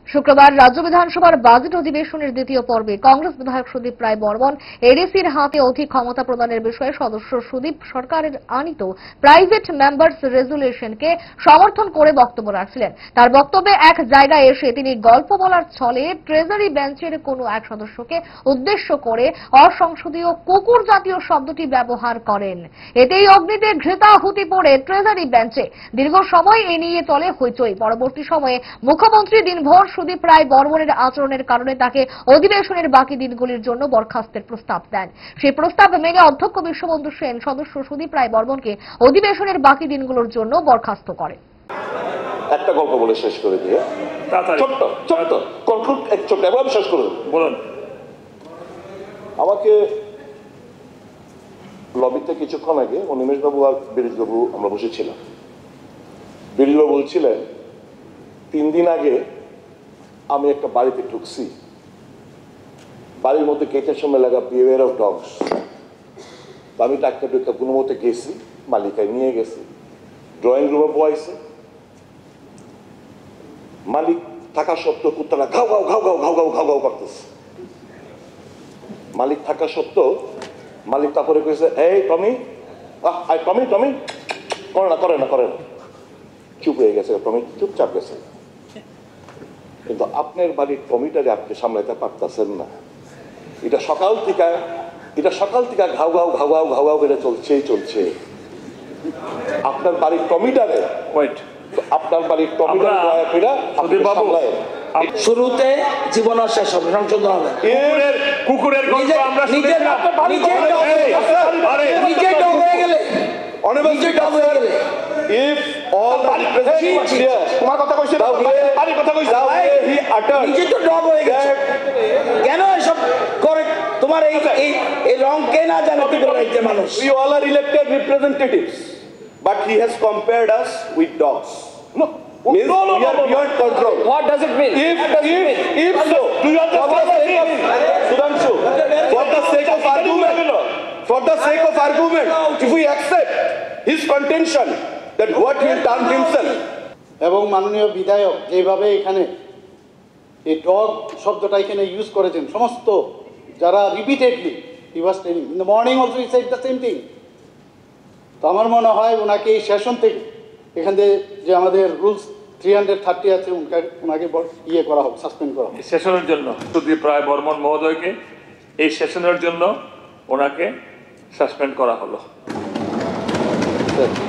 শুক্রবার রাজ্য বিধানসভার বাজেট অধিবেশনের দ্বিতীয় পর্বে কংগ্রেস বিধায়ক সুদীপ রায় বর্মন এডিসির হাতে অধিক ক্ষমতা প্রদানের বিষয়ে সদস্য সুদীপ সরকারের আনিত প্রাইভেট মেম্বার্স রেজুলেশনকে সমর্থন করে বক্তব্য রাখছিলেন। তার বক্তব্যে এক জায়গায় এসে তিনি গল্প বলার ছলে ট্রেজারি বেঞ্চের কোনো এক সদস্যকে উদ্দেশ্য করে অসংসদীয় কুকুর জাতীয় শব্দটি ব্যবহার করেন। এতেই অগ্নিতে ঘৃতাহুতি পড়ে ট্রেজারি বেঞ্চে। দীর্ঘ সময় এ নিয়ে চলে হইচই। পরবর্তী সময়ে মুখ্যমন্ত্রী দিনভর সুদীপ রায় বর্মনের আচরণের কারণে তাকে অধিবেশনের বাকি দিনগুলির জন্য বরখাস্তের প্রস্তাব দেন। সেই প্রস্তাব মেনে অধ্যক্ষ বিশ্ববন্ধু সেন সদস্য সুদীপ রায় বর্মনকে অধিবেশনের বাকি দিনগুলোর জন্য বরখাস্ত করেন। একটা গল্প বলে শেষ করে দিয়ে ছোট্ট ছোট্ট কনক্লুড এক ছোট্ট এবং শেষ করে বলুন। আমাকে লবিতে কিছুক্ষণ আগে অনিমেষ বাবু আর বিরিজ বাবু আমরা বসেছিলাম। বিরিজ বাবু বলছিলেন 3 দিন আগে আমি একটা বাড়িতে ঢুকছি, বাড়ির মধ্যে গেটের সময় লাগা বিহেভিয়ার অফ ডগস। আমি টাকা ঢুকে কোনো মতে গেছি, মালিকায় নিয়ে গেছি, ড্রয়িং রুমে বয়াইছে। মালিক থাকা সত্ত্বেও কুত্তারা ঘাউ ঘাউ ঘাউ ঘাউ ঘাউ ঘাউ ঘাউ ঘাউ করতেছে। মালিক থাকা সত্ত্বেও মালিক তারপরে কইছে, এই টমি টমি টমি করে না করে না করে না, চুপ হয়ে গেছে। টমি চুপচাপ গেছে। কিন্তু আপনার বাড়ির টমিটারে আপনি সামলাইতে পারতেছেন না। এটা সকাল থেকে ঘাউ ঘাউ ঘাউ ঘাউ ঘাউ ঘাউ করে চলছে। আপনার বাড়ির টমিটারে আপনার বাড়ির শুরুতে জীবন শেষ হবে, সংশোধন হবে। কুকুরের গল্প আমরা if all the representatives here তোমার কথা কইছে আমি কথা কইছি he uttered নিজে তো ডগ হয়ে গেছে কেন এসব করে তোমার এই রং কে না জানে কি করে রাখছে মানুষ। we all are elected representatives but he has compared us with dogs. No, we are beyond control. What does it mean? If so, do you understand? Sudhanshu, for the sake of argument, if we accept his contention that what he done himself, এবং মাননীয় বিধায়ক যেভাবে এখানে এই dog শব্দটা এখানে use করেছেন, সমস্ত যারা repeatedly he was telling in the morning also he said the same thing. তো আমার মনে হয় ওনাকে এই সেশন থেকে এখান থেকে যে আমাদের রুলস 330 আছে ওনাকে ইয়ে করা হবে, সাসপেন্ড করা হবে সেশনের জন্য। সুদীপ রায় বর্মন মহোদয়কে এই সেশনের জন্য ওনাকে সাসপেন্ড করা হলো।